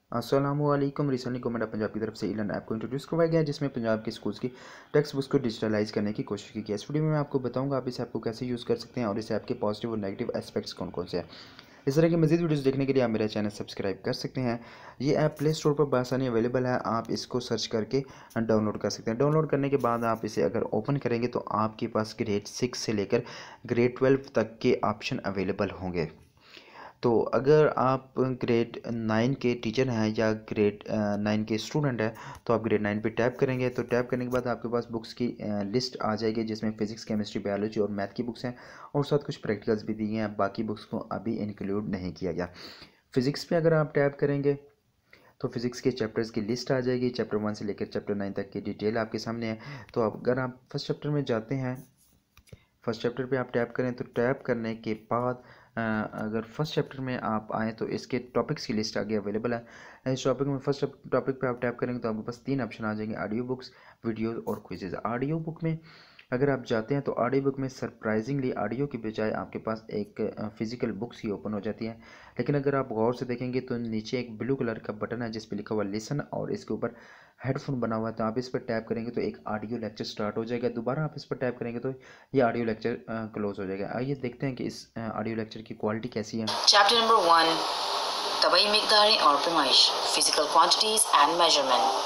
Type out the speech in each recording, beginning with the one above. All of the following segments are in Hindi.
अस्सलामुअलैकुम। रिसेंटली गवर्नमेंट ऑफ पंजाब की तरफ से इलर्न ऐप को इंट्रोड्यूस करवाया गया है, जिसमें पंजाब के स्कूल्स की टेक्स्ट बुक्स को डिजिटलाइज करने की कोशिश की गई है। इस वीडियो में मैं आपको बताऊंगा आप इस ऐप को कैसे यूज़ कर सकते हैं और इस ऐप के पॉजिटिव और नेगेटिव एस्पेक्ट्स कौन कौन से हैं। इस तरह की मजीद वीडियोस देखने के लिए आप मेरा चैनल सब्सक्राइब कर सकते हैं। ये ऐप प्ले स्टोर पर बआसानी अवेलेबल है, आप इसको सर्च करके डाउनलोड कर सकते हैं। डाउनलोड करने के बाद आप इसे अगर ओपन करेंगे तो आपके पास ग्रेड 6 से लेकर ग्रेड 12 तक के ऑप्शन अवेलेबल होंगे। तो अगर आप ग्रेड 9 के टीचर हैं या ग्रेड 9 के स्टूडेंट हैं तो आप ग्रेड 9 पे टैप करेंगे। तो टैप करने के बाद आपके पास बुक्स की लिस्ट आ जाएगी, जिसमें फिजिक्स, केमिस्ट्री, बायोलॉजी और मैथ की बुक्स हैं और साथ कुछ प्रैक्टिकल्स भी दिए हैं। बाकी बुक्स को अभी इंक्लूड नहीं किया गया। फिजिक्स पे अगर आप टैप करेंगे तो फिजिक्स के चैप्टर्स की लिस्ट आ जाएगी। चैप्टर 1 से लेकर चैप्टर 9 तक की डिटेल आपके सामने है। तो अगर आप फर्स्ट चैप्टर में जाते हैं, फर्स्ट चैप्टर पे आप टैप करें तो टैप करने के बाद अगर फर्स्ट चैप्टर में आप आएँ तो इसके टॉपिक्स की लिस्ट आगे अवेलेबल है। इस टॉपिक में फर्स्ट टॉपिक पे आप टैप करेंगे तो आपके पास 3 ऑप्शन आ जाएंगे, ऑडियो बुक्स, वीडियोस और क्विजेज। ऑडियो बुक में अगर आप जाते हैं तो ऑडियो बुक में सरप्राइजिंगली ऑडियो की बजाय आपके पास एक फिजिकल बुक्स ही ओपन हो जाती है। लेकिन अगर आप गौर से देखेंगे तो नीचे एक ब्लू कलर का बटन है जिस पे लिखा हुआ लिसन और इसके ऊपर हेडफोन बना हुआ है। तो आप इस पर टैप करेंगे तो एक ऑडियो लेक्चर स्टार्ट हो जाएगा। दोबारा आप इस पर टैप करेंगे तो ये ऑडियो लेक्चर क्लोज हो जाएगा। आइए देखते हैं कि इस ऑडियो लेक्चर की क्वालिटी कैसी है। चैप्टर नंबर 1, तबई मिक़दारें और पैमाइश, physical quantities and measurement,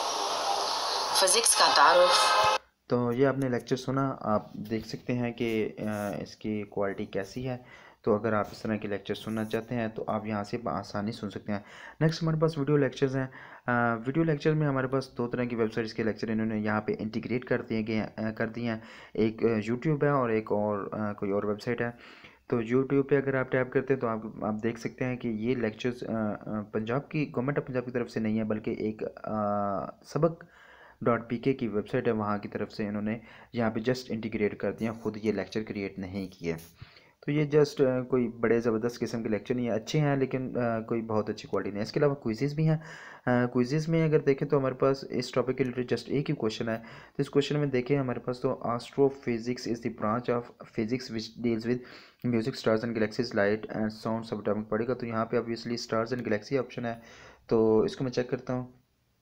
physics का तारुफ। तो ये आपने लेक्चर सुना, आप देख सकते हैं कि इसकी क्वालिटी कैसी है। तो अगर आप इस तरह के लेक्चर सुनना चाहते हैं तो आप यहाँ से आसानी सुन सकते हैं। नेक्स्ट हमारे पास वीडियो लेक्चर्स हैं। वीडियो लेक्चर में हमारे पास 2 तरह की वेबसाइट्स के लेक्चर इन्होंने यहाँ पे इंटीग्रेट कर दिए हैं। एक यूट्यूब है और एक और कोई और वेबसाइट है। तो यूट्यूब पे अगर आप टैप करते हैं तो आप देख सकते हैं कि ये लेक्चर्स पंजाब की गवर्नमेंट ऑफ पंजाब की तरफ से नहीं है, बल्कि एक सबक .pk की वेबसाइट है, वहाँ की तरफ से इन्होंने यहाँ पे जस्ट इंटीग्रेट कर दिया, खुद ये लेक्चर क्रिएट नहीं किए। तो ये जस्ट कोई बड़े ज़बरदस्त किस्म के लेक्चर नहीं है, अच्छे हैं लेकिन कोई बहुत अच्छी क्वालिटी नहीं है। इसके अलावा क्विज़ेज़ भी हैं। क्विज़ेज़ में अगर देखें तो हमारे पास इस टॉपिक के रिलेटेड जस्ट एक ही क्वेश्चन है। तो इस क्वेश्चन में देखें हमारे पास तो astrophysics is the branch of physics which deals with music, stars and galaxies, light and sound सब टॉपिक पड़ेगा। तो यहाँ पे obviously stars and galaxy option है, तो इसको मैं चेक करता हूँ।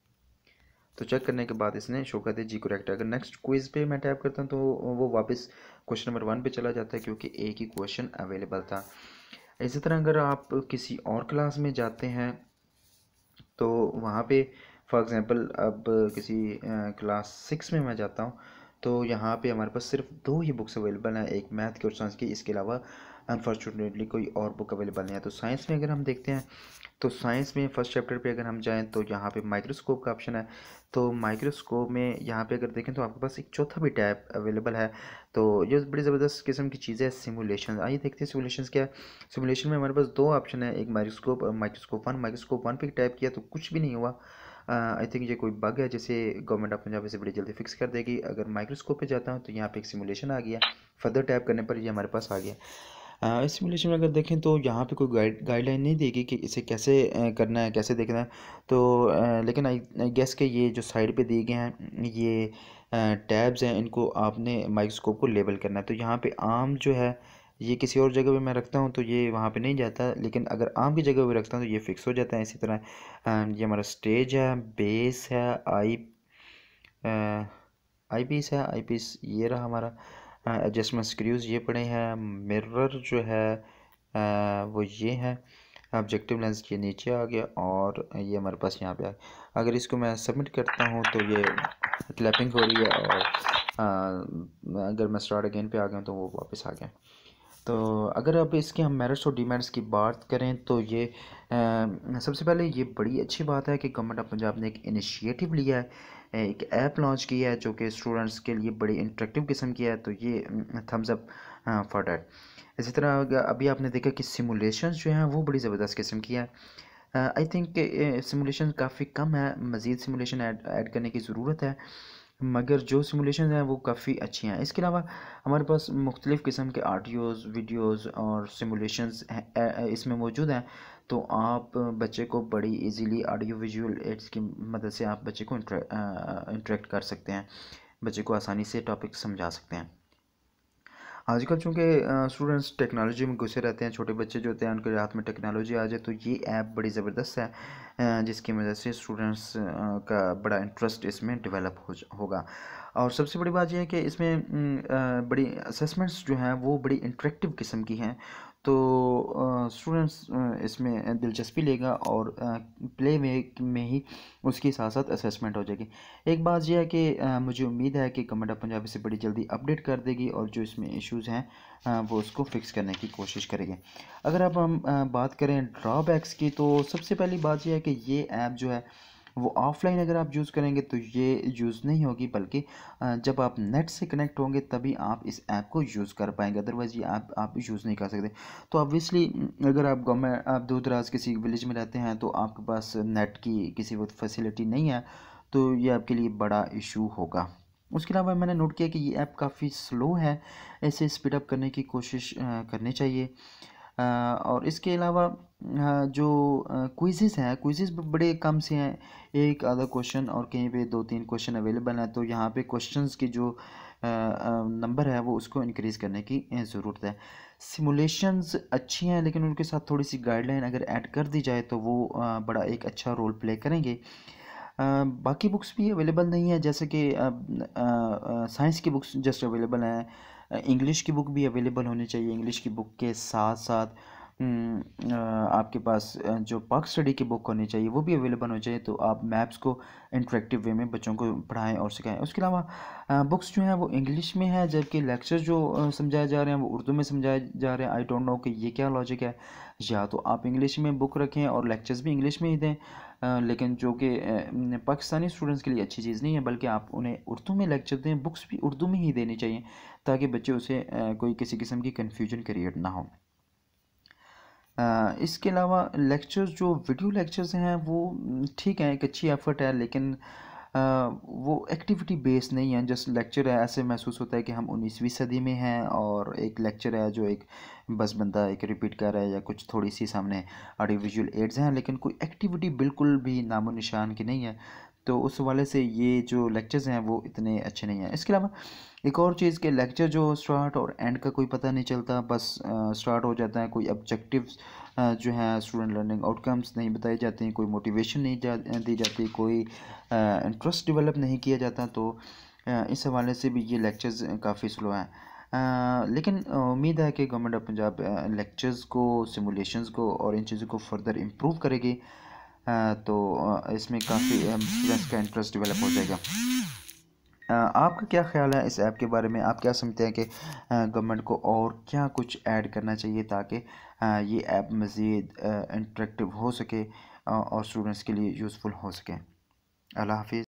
तो चेक करने के बाद इसने शो कर दिया जी करेक्ट है। अगर नेक्स्ट क्विज पे मैं टैप करता हूँ तो वो वापस क्वेश्चन नंबर 1 पे चला जाता है, क्योंकि एक ही क्वेश्चन अवेलेबल था। इसी तरह अगर आप किसी और क्लास में जाते हैं तो वहाँ पे फॉर एग्ज़ाम्पल अब किसी क्लास 6 में मैं जाता हूँ तो यहाँ पे हमारे पास सिर्फ 2 ही बुक्स अवेलेबल हैं, एक मैथ की और साइंस की। इसके अलावा अनफॉर्चुनेटली कोई और बुक अवेलेबल नहीं है। तो साइंस में अगर हम देखते हैं तो साइंस में फर्स्ट चैप्टर पे अगर हम जाएं तो यहाँ पे माइक्रोस्कोप का ऑप्शन है। तो माइक्रोस्कोप में यहाँ पे अगर देखें तो आपके पास एक चौथा भी टैब अवेलेबल है। तो ये बड़ी ज़बरदस्त किस्म की चीज़ है, सिमुलेशन। आइए देखते हैं सिमुलेशन क्या है। सिमुलेशन में हमारे पास 2 ऑप्शन है, एक माइक्रोस्कोप और माइक्रोस्कोप 1 पे टैप किया तो कुछ भी नहीं हुआ। आई थिंक ये कोई बग है जिसे गवर्नमेंट ऑफ पंजाब इसे बड़ी जल्दी फिक्स कर देगी। अगर माइक्रोस्कोप पे जाता हूँ तो यहाँ पे एक सिमुलेशन आ गया, फर्दर टैप करने पर ये हमारे पास आ गया। इस सिमुलेशन में अगर देखें तो यहाँ पे कोई गाइडलाइन नहीं देगी कि इसे कैसे करना है, कैसे देखना है। तो लेकिन आई गेस के ये जो साइड पे दिए गए हैं ये टैब्स हैं, इनको आपने माइक्रोस्कोप को लेबल करना है। तो यहाँ पे आम जो है ये किसी और जगह पे मैं रखता हूँ तो ये वहाँ पे नहीं जाता, लेकिन अगर आम की जगह पे रखता हूँ तो ये फिक्स हो जाता है। इसी तरह ये हमारा स्टेज है, बेस है, आई पीस है, आई पीस ये रहा हमारा। एडजस्टमेंट स्क्रूज ये पड़े हैं, मिरर जो है वो ये है, ऑब्जेक्टिव लेंस ये नीचे आ गया और ये हमारे पास यहाँ पे आ गया। अगर इसको मैं सबमिट करता हूँ तो ये क्लैपिंग हो रही है और अगर मैं स्टार्ट अगेन पे आ गया तो वो वापस आ गया। तो अगर अब इसके हम मेरिट्स और डीमेरिट्स की बात करें तो ये सबसे पहले ये बड़ी अच्छी बात है कि गवर्नमेंट ऑफ पंजाब ने एक इनिशिएटिव लिया है, एक ऐप लॉन्च किया है जो कि स्टूडेंट्स के लिए बड़ी इंटरेक्टिव किस्म की है। तो ये थम्स अप फॉर डैट। इसी तरह अभी आपने देखा कि सिमुलेशंस जो हैं वो बड़ी ज़बरदस्त किस्म की है। आई थिंक सिमुलेशन काफ़ी कम है, मज़ीद सिमुलेशन ऐड करने की ज़रूरत है, मगर जो सिमुलेशन हैं वो काफ़ी अच्छी हैं। इसके अलावा हमारे पास मुख्तलिफ़ किस्म के ऑडियोज़, वीडियोज़ और सिमुलेशंस इसमें मौजूद हैं। तो आप बच्चे को बड़ी इजीली ऑडियो विजुअल एड्स की मदद से आप बच्चे को इंटरेक्ट कर सकते हैं, बच्चे को आसानी से टॉपिक समझा सकते हैं। आजकल चूँकि स्टूडेंट्स टेक्नोलॉजी में घुसे रहते हैं, छोटे बच्चे जो होते हैं उनके हाथ में टेक्नोलॉजी आ जाए तो ये ऐप बड़ी ज़बरदस्त है, जिसकी वजह से स्टूडेंट्स का बड़ा इंटरेस्ट इसमें डेवलप होगा। और सबसे बड़ी बात यह है कि इसमें बड़ी असेसमेंट्स जो हैं वो बड़ी इंटरेक्टिव किस्म की हैं, तो स्टूडेंट्स इसमें दिलचस्पी लेगा और प्ले में ही उसके साथ साथ असेसमेंट हो जाएगी। एक बात यह है कि मुझे उम्मीद है कि गवर्नमेंट ऑफ पंजाब इसे बड़ी जल्दी अपडेट कर देगी और जो इसमें इश्यूज़ हैं वो उसको फिक्स करने की कोशिश करेंगे। अगर अब हम बात करें ड्रॉबैक्स की, तो सबसे पहली बात यह है कि ये ऐप जो है वो ऑफलाइन अगर आप यूज़ करेंगे तो ये यूज़ नहीं होगी, बल्कि जब आप नेट से कनेक्ट होंगे तभी आप इस ऐप को यूज़ कर पाएंगे, अदरवाइज़ ये ऐप आप यूज़ नहीं कर सकते। तो ऑब्वियसली अगर आप दूर दराज किसी विलेज में रहते हैं तो आपके पास नेट की किसी वक्त फैसिलिटी नहीं है, तो ये आपके लिए बड़ा इशू होगा। उसके अलावा मैंने नोट किया कि ये ऐप काफ़ी स्लो है, इसे स्पीड अप करने की कोशिश करनी चाहिए। और इसके अलावा जो क्विज़ेस हैं, क्विज़ेस बड़े कम से हैं, एक आधा क्वेश्चन और कहीं पे 2-3 क्वेश्चन अवेलेबल हैं, तो यहाँ पे क्वेश्चंस की जो नंबर है वो उसको इंक्रीज़ करने की ज़रूरत है। सिमुलेशंस अच्छी हैं लेकिन उनके साथ थोड़ी सी गाइडलाइन अगर ऐड कर दी जाए तो वो बड़ा एक अच्छा रोल प्ले करेंगे। बाकी बुक्स भी अवेलेबल नहीं है, जैसे कि साइंस की बुक्स जस्ट अवेलेबल हैं, इंग्लिश की बुक भी अवेलेबल होनी चाहिए। इंग्लिश की बुक के साथ साथ आपके पास जो पाक स्टडी की बुक होनी चाहिए वो भी अवेलेबल होनी चाहिए, तो आप मैप्स को इंटरेक्टिव वे में बच्चों को पढ़ाएं और सिखाएं। उसके अलावा बुक्स जो हैं वो इंग्लिश में है, जबकि लेक्चर जो समझाए जा रहे हैं वो उर्दू में समझाए जा रहे हैं। आई डोंट नो कि ये क्या लॉजिक है। या तो आप इंग्लिश में बुक रखें और लेक्चर्स भी इंग्लिश में ही दें, लेकिन जो कि पाकिस्तानी स्टूडेंट्स के लिए अच्छी चीज़ नहीं है, बल्कि आप उन्हें उर्दू में लेक्चर दें, बुक्स भी उर्दू में ही देनी चाहिए ताकि बच्चे उसे कोई किसी किस्म की कन्फ्यूजन क्रिएट ना हो। इसके अलावा लेक्चर्स जो वीडियो लेक्चर्स हैं वो ठीक है, एक अच्छी एफ़र्ट है, लेकिन वो एक्टिविटी बेस्ड नहीं है। जस्ट लेक्चर है, ऐसे महसूस होता है कि हम 19वीं सदी में हैं और एक लेक्चर है जो एक बस बंदा एक रिपीट कर रहा है या कुछ थोड़ी सी सामने ऑडियो विजुअल एड्स हैं, लेकिन कोई एक्टिविटी बिल्कुल भी नामो निशान की नहीं है। तो उस हवाले से ये जो लेक्चर्स हैं वो इतने अच्छे नहीं हैं। इसके अलावा एक और चीज़ के लेक्चर जो स्टार्ट और एंड का कोई पता नहीं चलता, बस स्टार्ट हो जाता है, कोई ऑब्जेक्टिव्स जो हैं स्टूडेंट लर्निंग आउटकम्स नहीं बताए जाते हैं, कोई मोटिवेशन नहीं दी जाती, कोई इंटरेस्ट डेवलप नहीं किया जाता, तो इस हवाले से भी ये लेक्चर्स काफ़ी स्लो हैं। लेकिन उम्मीद है कि गवर्नमेंट ऑफ पंजाब लेक्चर्स को, सिमुलेशंस को और इन चीज़ों को फर्दर इम्प्रूव करेगी, तो इसमें काफ़ी स्टूडेंट्स का इंटरेस्ट डेवलप हो जाएगा। आपका क्या ख्याल है इस ऐप के बारे में? आप क्या समझते हैं कि गवर्नमेंट को और क्या कुछ ऐड करना चाहिए ताकि ये ऐप मज़ीद इंटरेक्टिव हो सके और स्टूडेंट्स के लिए यूज़फुल हो सके? अल्लाह हाफ़िज़।